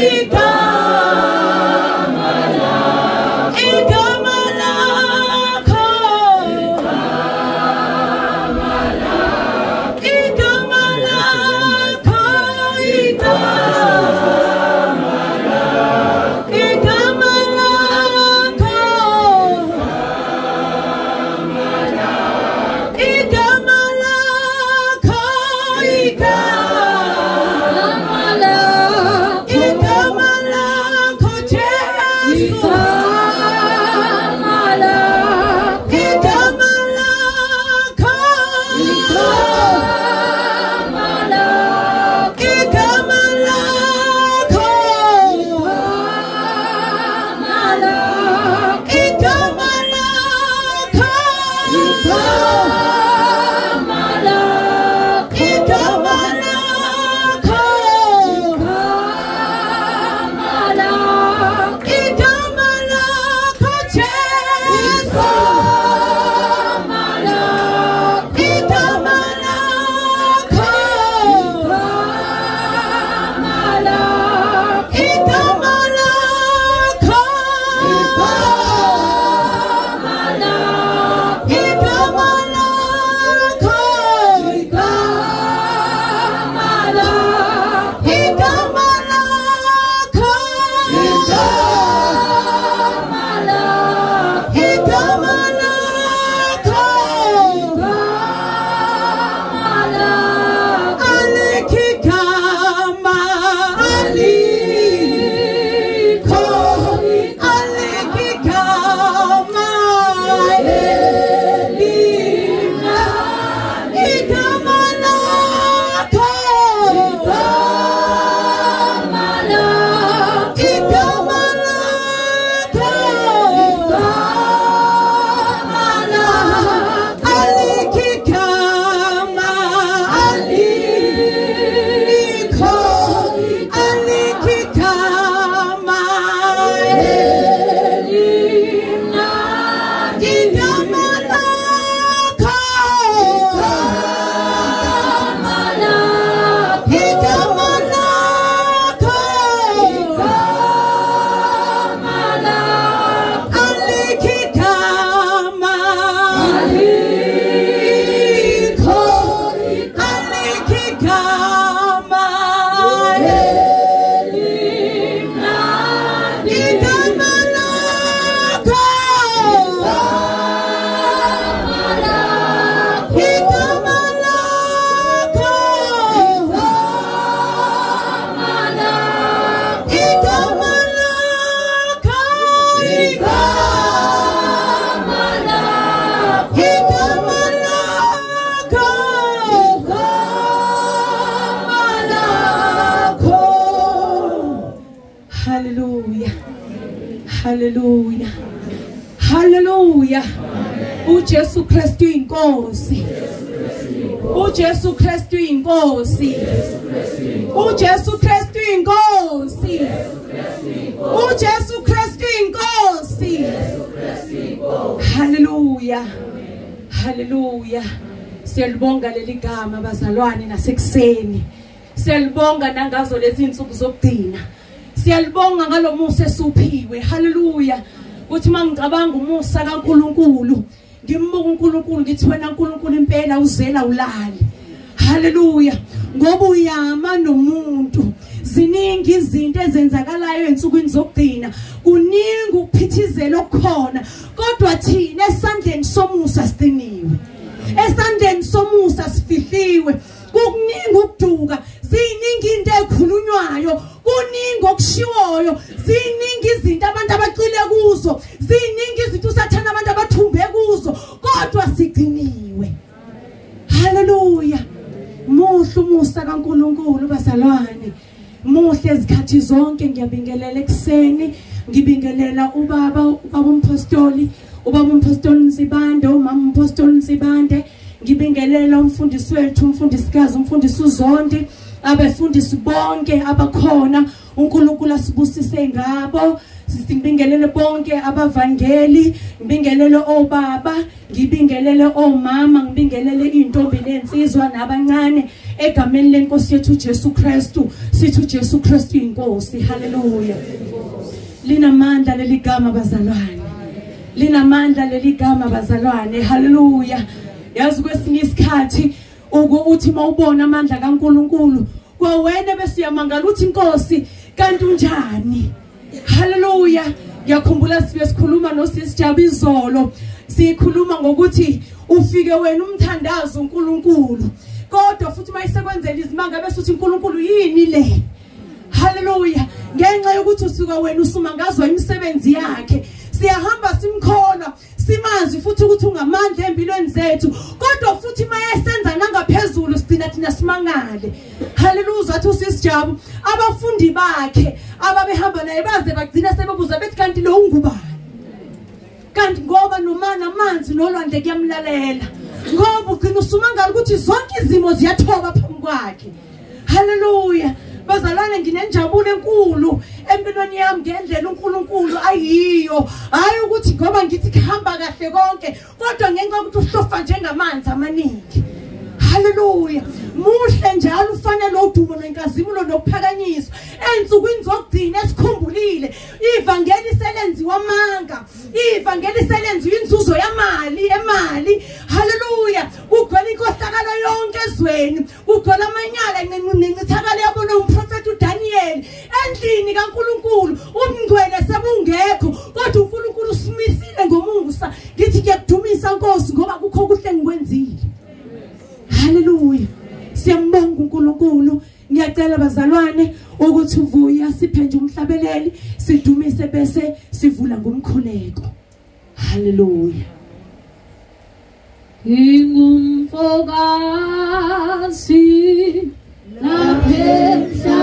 Hallelujah. Hallelujah. uJesu Kristu inkosi. uJesu Kristu inkosi. uJesu Kristu inkosi. uJesu Kristu inkosi. Hallelujah. Hallelujah. Siyalibonga leli gama bazalwane nasekuseni. Siyalibonga nangazo lezi insuku zokugcina. Siyalibonga ngalomusa esuphiwe. Hallelujah. Uthi mangicabanga umusa kaNkulunkulu, ngimbuka uNkulunkulu ngithi wena uNkulunkulu impela uzela ulali. Hallelujah. Ngoba uyama nomuntu. Ziningi izinto ezenzakalayo ensukwini zokugcina. Kuningi ukuphithizela okukhona. Kodwa thina esandleni somusa siqiniwe. Esandleni somusa sifihliwe. Kuningi ukuduka, ziningi into ekhulunywayo, kuningi okushiwoyo, ziningi izinto abantu abaqile kuzo, ziningi izinto usathana abantu abathumbe kuzo, kodwa sigciniwe. Hallelujah. Muhle umusa kaNkulunkulu bazalwane. Muhle izikhathi zonke ngiyabingelela ekseni, ngibingelela ubaba umpostoli Nzibande, umama umpostoli Nzibande. Ngibingelela umfundisi wethu, umfundisikazi, umfundisi uZondi, abefundisi bonke abakhona, uNkulunkulu asibusise ngabo. Ngibingelele bonke abavangeli, ngibingelele obaba, ngibingelele omama, ngibingelele intombi nensizwa nabancane. egameni lenkosi yethu Jesu Kristu sithi Jesu Kristu inkosi. Haleluya. Linamandla leli gama bazalwane, linamandla leli gama bazalwane. Haleluya. Yazi kwesinye isikhathi uthi mawubona amandla kaNkuluNkulu kwawena bese uyamangala uthi inkosi kanti unjani. Haleluya. Ngiyakhumbula sikhuluma noSisi Jabu izolo, sikhuluma ngokuthi ufike wena umthandazo uNkulunkulu kodwa futhi mayisekwenzela izimanga bese uthi uNkulunkulu yini le. Haleluya. Ngenxa yokuthi usuka wena usumangazwa imisebenzi yakhe, siyahamba simkholwa simazi futhi ukuthi ungamandla empilweni zethu kodwa futhi mayesenza nangaphezulu sigcina thina simangale. Haleluya. Athi uSisi Jabu abafundi bakhe ababehamba naye baze bagcina sebebuza bethi kanti lo ungubani, kanti ngoba nomana amanzi nolwandle kuyamlalela, ngoba ugcina usumangala ukuthi zonke izimo ziyathoba phambi kwakhe. Haleluya. Bazalwane nginenjabulo enkulu empilweni yami ngendlela uNkulunkulu ayiyo, hayi ukuthi ngoba ngithi kuhamba kahle konke kodwa ngenxa yokuthi usofa njengamanzi amaningi. Haleluya. Muhle njalo ufanele udumo nenkazimulo nokuphakanyiswa ensukwini zokugcina esikhumbulile ivangeli selenziwa amanga, ivangeli selenziwa inzuzo yamali emali. Haleluya. Kugcwele inkohlakalo yonke ezweni, kugcwele amanyala ngincithakalo yabona umprofeti uDaniel endlini kaNkulunkulu umngcwele sebungekho kodwa uNkulunkulu usimisile ngomusa. Ngithi ngiyakudumisa Nkosi ngoba kukho kuhle ngikwenzile. Haleluya. Siyambonga uNkulunkulu. Ngiyacela bazalwane ukuthi uvuya siphe nje umhlabeleli sidumise bese sivula ngomkhuleko. Haleluya. Ingumfokazi lapha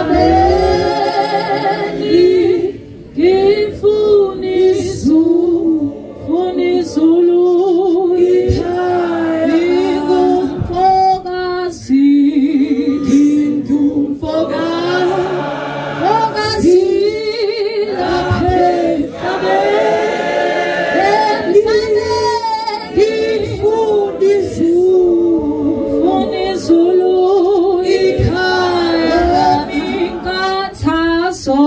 emhlabeni ngifuna izulu ikhaya. Ingumfokazi lapha emhlabeni ngifuna izulu ikhaya. Mikathaso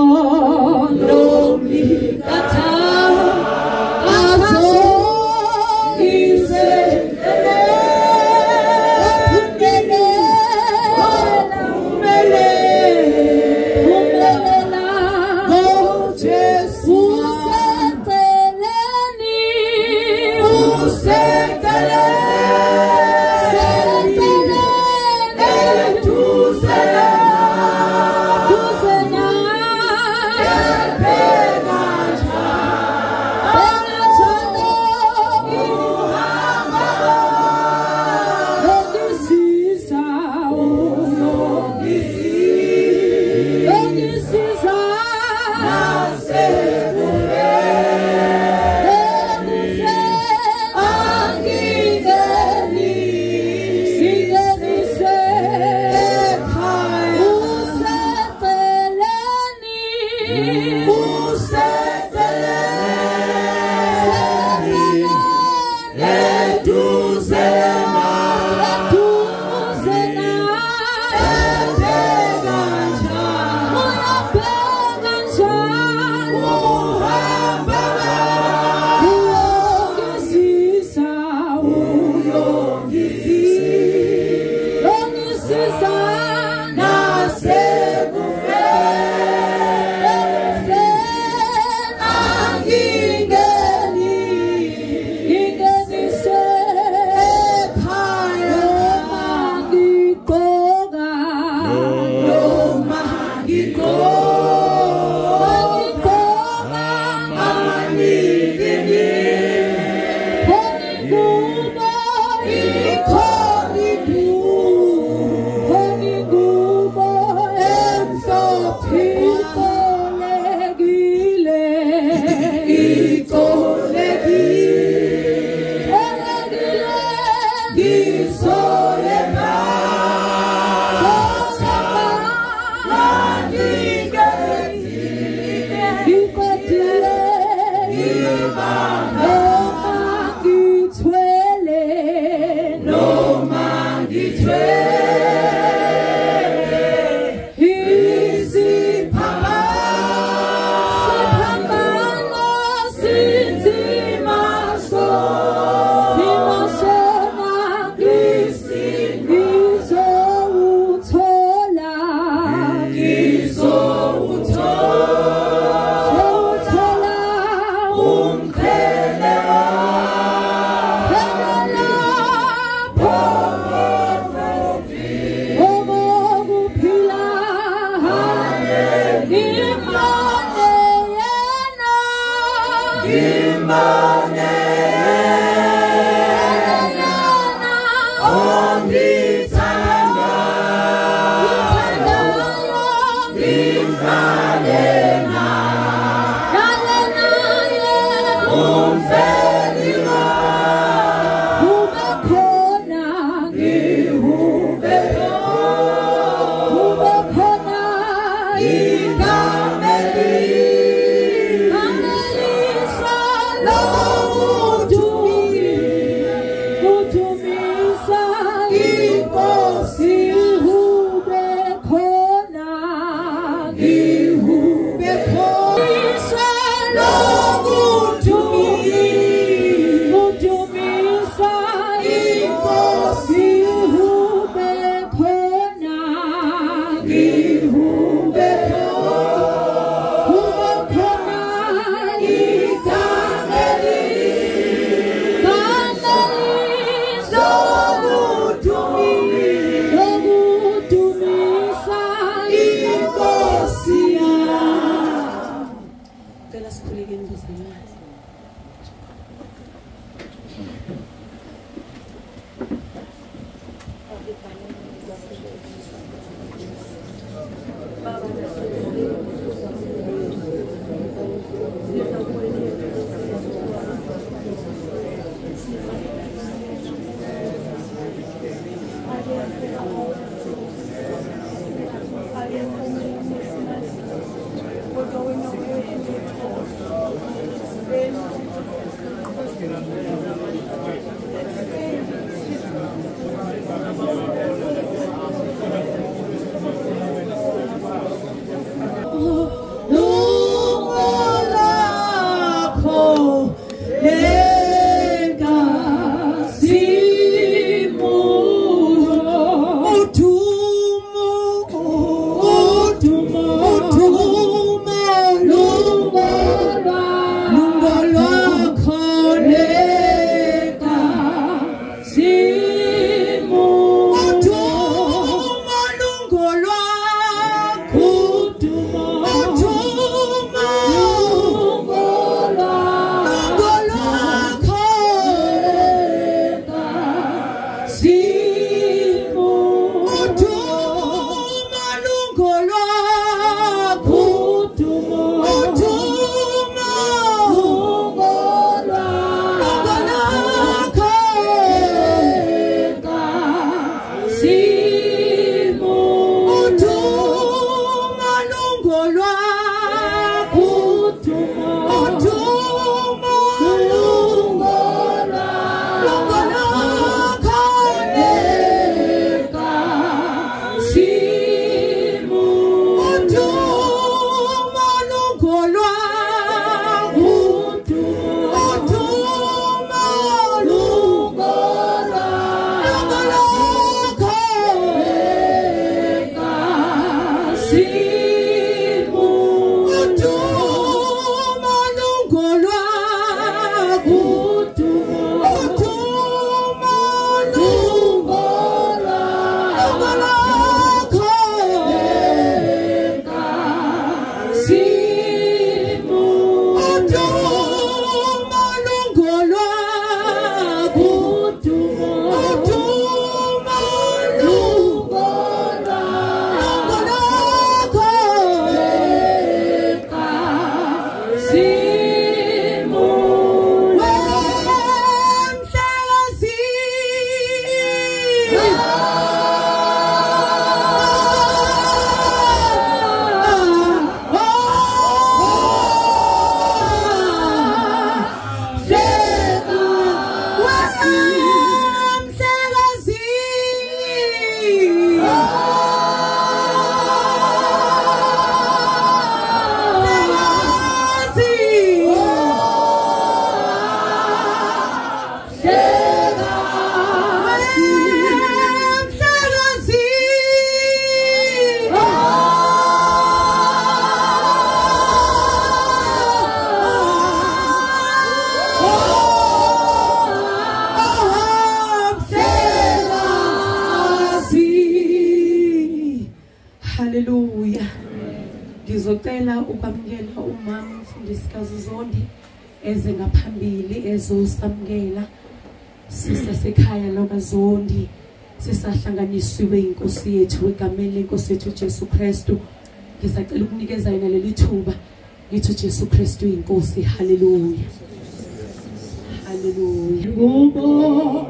Ngizocela ukwamukela umama umfundisikazi Zondi eze ngaphambili ezosamukela sisasekhaya lokaZondi sisahlanganisiwe inkosi yethu egameni lenkosi yethu Jesu Kristu. Ngisacela ukunikeza yena leli thuba ngithi Jesu Kristu inkosi. Haleluya, haleluya. Gubo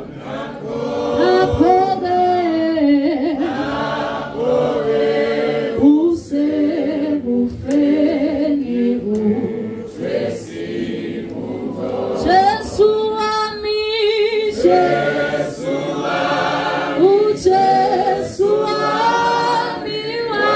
apode use bufeni utresi Jesu ami Jesu ami wa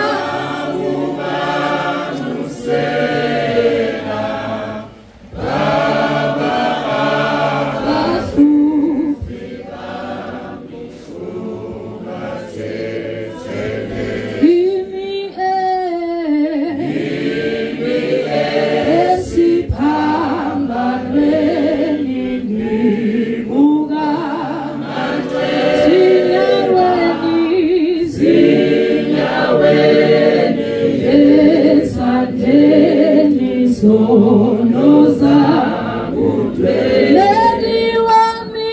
sono za udwele